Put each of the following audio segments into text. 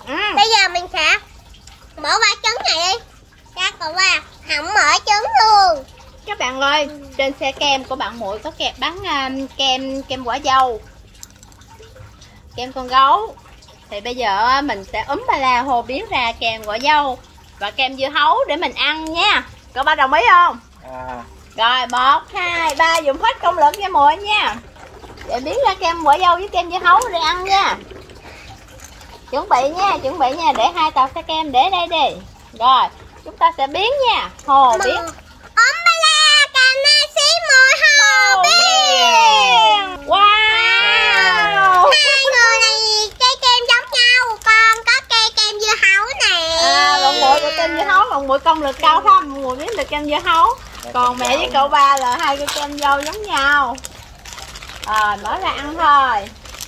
Bây giờ mình sẽ bỏ qua trứng này đi. Ra cậu ba không mở trứng luôn. Các bạn ơi, trên xe kem của bạn Muội có kẹp bán kem quả dâu, kem con gấu. Thì bây giờ mình sẽ ba la hồ biến ra kem quả dâu và kem dưa hấu để mình ăn nha. Cậu ba đồng ý không? Rồi 1, 2, 3 dùng hết công lực nha Muội nha. Để biến ra kem quả dâu với kem dưa hấu để ăn nha. Chuẩn bị nha, để 2 tàu xe kem để đây đi. Rồi, chúng ta sẽ biến nha. Hồ biến. Umbrella Kanashi mùi hồ biến. Wow. Hai người này cây kem giống nhau, con có cây kem dưa hấu nè. Bạn Muội có kem dưa hấu, bạn Muội công lực cao thâm, bạn Muội biến được kem dưa hấu. Còn mẹ với cậu ba là 2 cái kem dâu giống nhau. Rồi, mở ra ăn thôi.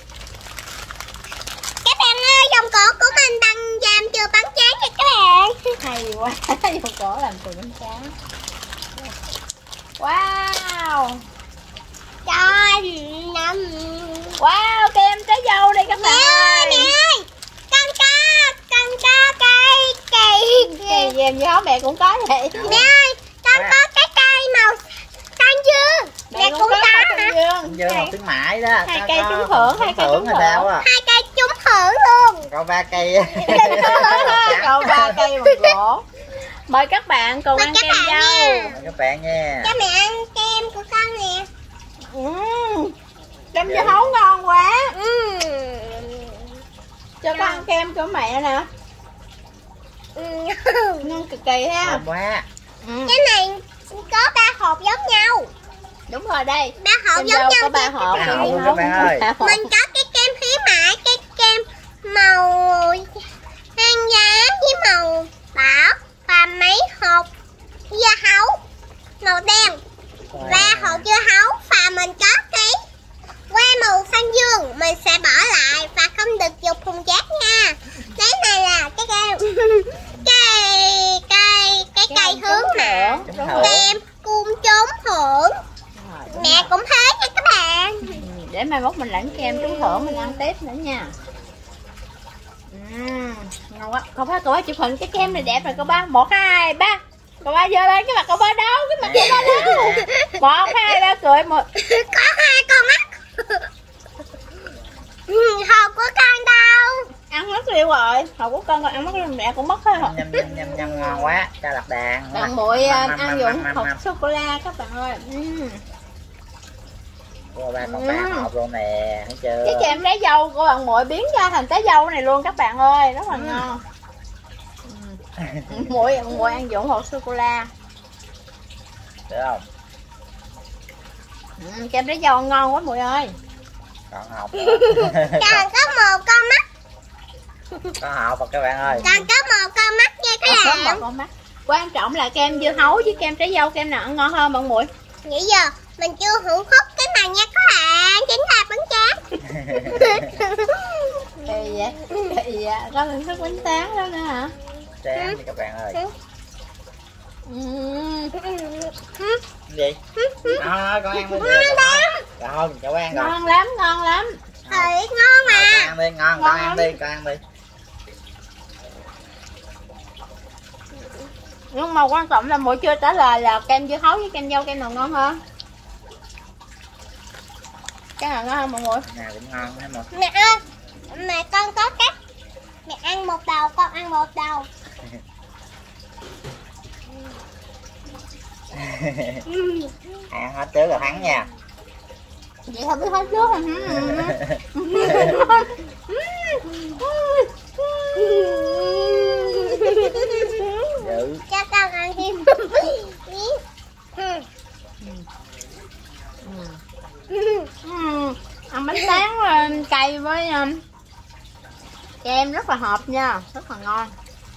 Các bạn ơi, vòng cổ của mình bằng làm từ bánh tráng nha các bạn. Hay quá, vòng cổ làm từ bánh tráng. Wow. Trời nằm. Wow, kem trái dâu đây các bạn ơi. Mẹ ơi, con có cây Kem dưa hấu mẹ cũng có vậy. Mẹ ơi, con có cái cây màu xanh dương. Mẹ cũng có hả? Dương một khuyến mãi đó. 2 cây trúng thưởng, 2 cây trúng thưởng. 2 cây trúng thưởng luôn. Có 3 cây. Cậu 3 cây bằng gỗ. Mời các bạn cùng ăn kem dâu. Mời các bạn nha. Cho mẹ ăn kem của con nè. Kem dưa hấu ngon quá. Cho con Ngon. ăn kem của mẹ nè. Ngon cực kỳ ha. Ngon quá. Cái này có 3 hộp giống nhau. Đúng rồi đây. 3 hộp Kem giống dâu nhau. có 3 hộp. Ba hộp luôn các bạn ơi. Mình có cái kem khuyến mãi, cái kem màu hang giá với màu đỏ và mấy hộp dưa hấu màu đen và hộp dưa hấu, và mình có cái que màu xanh dương mình sẽ bỏ lại và không được dùng thùng rác nha. Cái này là cái cây hướng mà kem cung trúng thưởng. Mẹ cũng thế nha các bạn. Để mai mốt mình lãnh kem trúng thưởng mình ăn tiếp nữa nha. Ngon quá. Cậu ba chụp hình cái kem này đẹp rồi cậu ba. 1, 2, 3. Cậu ba giơ lên cái mặt cậu ba đâu, cái mặt cậu ba đâu. 1, 2, 3 cười một. Có 2 con mắt. Hộp của con đâu? Ăn mất đi rồi. Hộp của con ăn mất đi, mẹ cũng mất hết rồi. Nhâm ngon quá. Cho lạc đàn. Bạn Muội ăn dụng hộp sô cô la các bạn ơi. Cô ba còn 3 hộp luôn nè, thấy chưa? Cái kem trái dâu của bạn Muội biến ra thành trái dâu này luôn các bạn ơi, rất là ngon. Muội ăn dụng hộp sô cô la. Được không? Kem trái dâu ngon quá Muội ơi. Còn hộp. Còn có 1 con mắt. Có hộp rồi các bạn ơi. Còn có 1 con mắt nha các Có bạn. một con mắt. Quan trọng là kem dưa hấu với kem trái dâu, kem nào ăn ngon hơn bạn Muội? Nãy giờ mình chưa hưởng khúc cái này nha các bạn, chính là bánh tráng. Kỳ vậy, có thưởng thức bánh tráng đó nữa hả? Tráng đi các bạn ơi. Gì? Con ăn đi. Rồi, cháu ăn rồi. Ngon lắm, ngon lắm. Ngon mà. Con ăn đi, ngon, con ăn đi, con ăn đi. Nhưng mà quan trọng là Muội chưa trả lời là kem dưa hấu với kem dâu kem nào ngon hơn? Cái nào ngon hơn mọi Muội? Nào cũng ngon hết mà. Mẹ ơi, mẹ con có cách. Mẹ ăn 1 đầu, con ăn 1 đầu. Ăn hết trước rồi thắng nha. Vậy thôi biết hết trước hả? Giữ. Cho con ăn thêm. Ăn bánh tráng cay với kem rất là hợp nha, rất là ngon.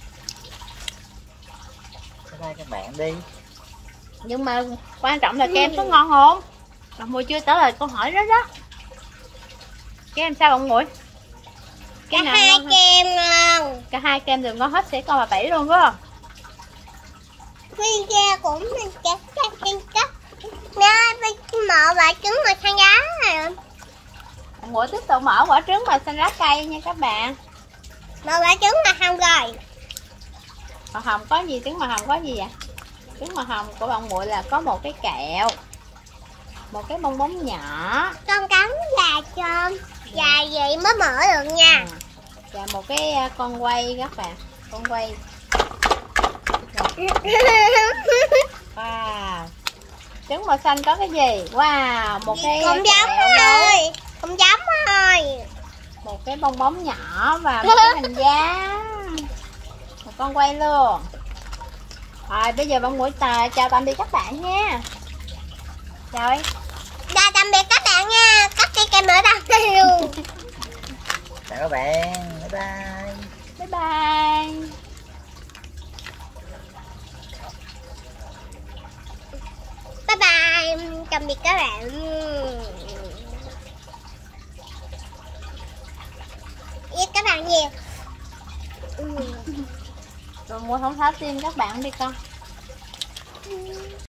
Đây các bạn đi. Nhưng mà quan trọng là kem có ngon không? Bạn Muội chưa trả lời câu hỏi đó đó. Kem sao bạn Muội? Cái Cả 2 kem ngon. Cả 2 kem đều ngon hết, sẽ còn là 7 luôn phải không? Phi ra cũng mình chắc chắc. Mẹ ơi, mở quả trứng mà than giá rồi. Bạn Muội tiếp tục mở quả trứng và xanh lá cây nha các bạn. Một quả trứng màu hồng rồi. Màu hồng có gì? Trứng màu hồng có gì vậy? Trứng màu hồng của bạn muội là có một cái kẹo, một cái bong bóng nhỏ, Con cắn gà cho dài vậy mới mở được nha. và một cái con quay các bạn, con quay. Wow. Trứng màu xanh có cái gì? Wow, một cái Không giống kẹo nấu, thôi. Không giống thôi. một cái bong bóng nhỏ và một cái hình dáng, một con quay luôn. Rồi bây giờ bạn muội chào tạm biệt các bạn nha. Rồi. Chào tạm biệt các bạn nha. Cắt cây kem ở đây luôn. Chào các bạn, bye bye. Bye bye. Bye bye. Tạm biệt các bạn. Yêu các bạn nhiều. Rồi muội không thả tim các bạn đi con.